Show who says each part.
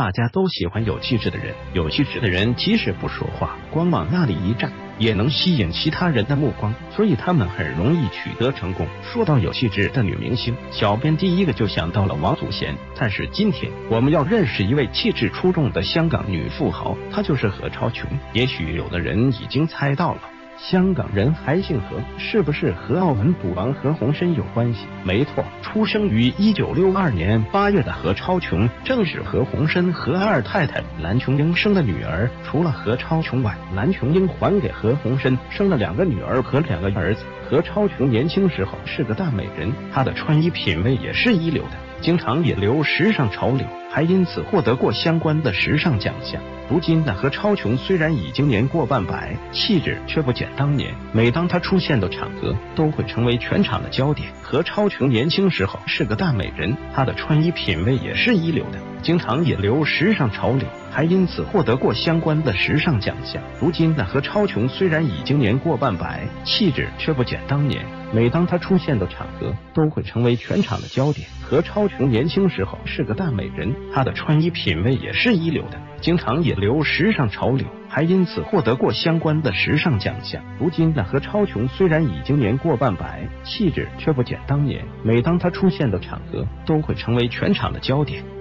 Speaker 1: 大家都喜欢有气质的人，有气质的人即使不说话，光往那里一站，也能吸引其他人的目光，所以他们很容易取得成功。说到有气质的女明星，小编第一个就想到了王祖贤。但是今天我们要认识一位气质出众的香港女富豪，她就是何超琼。也许有的人已经猜到了，香港人还姓何，是不是和澳门赌王何鸿燊有关系？没错，出生于1962年8月的何超琼，正是何鸿燊和二太太蓝琼英生的女儿。除了何超琼外，蓝琼英还给何鸿燊生了2个女儿和2个儿子。何超琼年轻时候是个大美人，她的穿衣品味也是一流的，经常引流时尚潮流，还因此获得过相关的时尚奖项。如今的何超琼虽然已经年过半百，气质却不减当年。每当她出现的场合，都会成为全场的焦点。何超琼年轻时候是个大美人，她的穿衣品味也是一流的，经常引流时尚潮流，还因此获得过相关的时尚奖项。如今的何超琼虽然已经年过半百，气质却不减当年。每当她出现的场合，都会成为全场的焦点。何超琼年轻时候是个大美人，她的穿衣品味也是一流的，经常引流时尚潮流，还因此获得过相关的时尚奖项。如今的何超琼虽然已经年过半百，气质却不减当年。每当她出现的场合，都会成为全场的焦点。